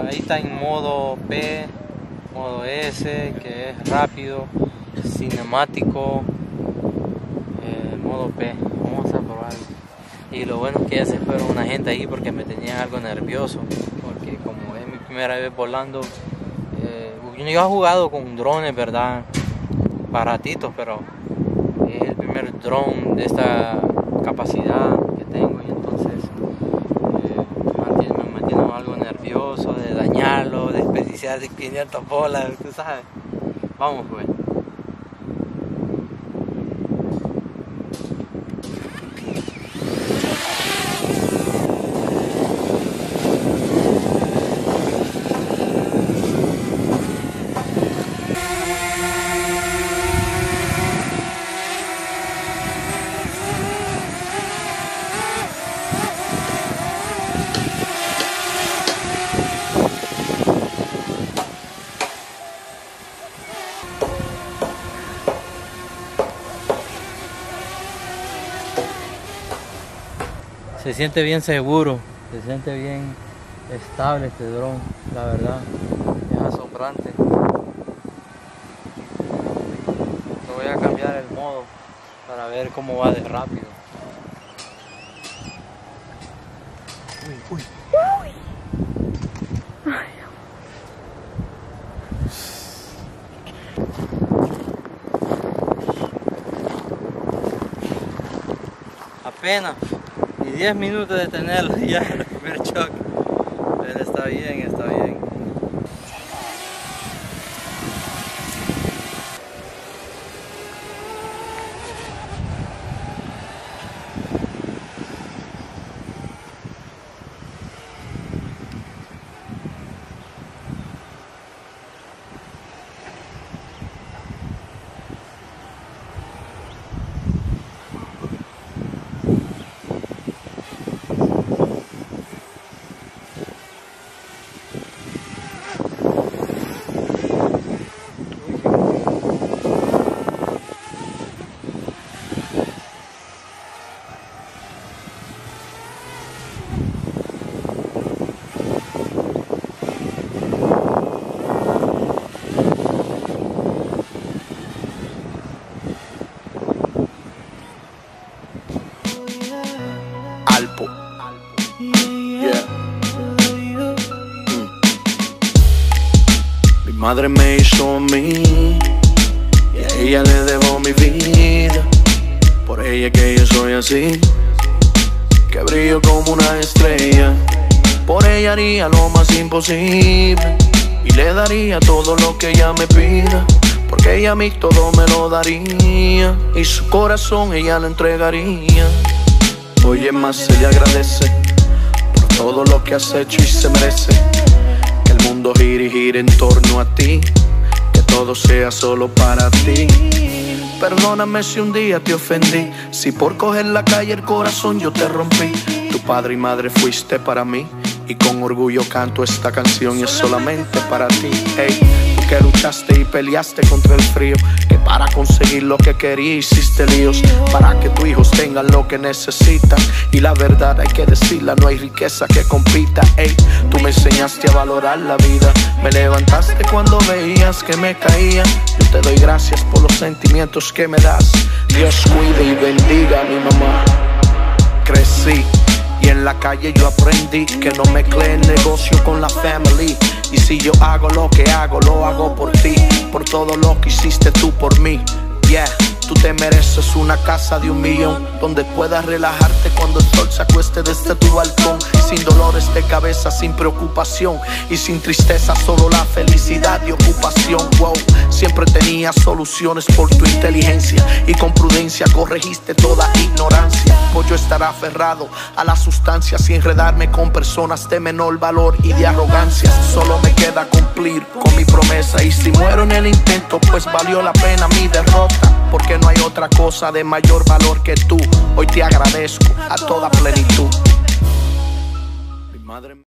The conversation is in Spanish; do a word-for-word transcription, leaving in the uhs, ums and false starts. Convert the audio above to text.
ahí está en modo P, modo S, que es rápido, cinemático, eh, modo P. Vamos a probarlo. Y lo bueno es que ya se fueron una gente ahí porque me tenían algo nervioso, porque como es mi primera vez volando, eh, yo no he jugado con drones, verdad, baratitos, pero es el primer drone de esta capacidad que tengo, y entonces eh, me, mantiene, me mantiene algo nervioso de dañarlo, de desperdiciar de quinientas bolas, tú sabes. Vamos pues. Se siente bien seguro, se siente bien estable este dron, la verdad, es asombrante. Le voy a cambiar el modo para ver cómo va de rápido. Uy, uy. Apenas y diez minutos de tenerlo ya el primer choque, pero está bien, está bien. Alpo. Yeah. Mm. Mi madre me hizo a mí y a ella le debo mi vida. Por ella que yo soy así, que brillo como una estrella. Por ella haría lo más imposible y le daría todo lo que ella me pida, porque ella a mí todo me lo daría y su corazón ella lo entregaría. Oye, más ella agradece por todo lo que has hecho y se merece que el mundo gire y gire en torno a ti, que todo sea solo para ti. Perdóname si un día te ofendí, si por coger la calle el corazón yo te rompí. Tu padre y madre fuiste para mí y con orgullo canto esta canción y es solamente para ti. Hey, tú que luchaste y peleaste contra el frío, que para conseguir lo que querías hiciste líos, para que tus hijos tengan lo que necesitan. Y la verdad hay que decirla, no hay riqueza que compita. Hey, tú me enseñaste a valorar la vida, me levantaste cuando veías que me caía. Yo te doy gracias por los sentimientos que me das. Dios cuide y bendiga a mi mamá. Crecí y en la calle yo aprendí que no mezclé el negocio con la family. Y si yo hago lo que hago, lo hago por ti, por todo lo que hiciste tú por mí. Yeah, tú te mereces una casa de un millón, donde puedas relajarte cuando el sol se acueste desde tu balcón, sin dolores de cabeza, sin preocupación y sin tristeza, solo la felicidad y ocupación. Wow, siempre tenías soluciones por tu inteligencia y con prudencia corregiste toda ignorancia. Pues yo estar aferrado a la sustancia sin enredarme con personas de menor valor y de arrogancia. Solo me queda cumplir con mi promesa y si muero en el intento, pues valió la pena mi derrota, porque no hay otra cosa de mayor valor que tú. Hoy te agradezco a toda plenitud. Mi madre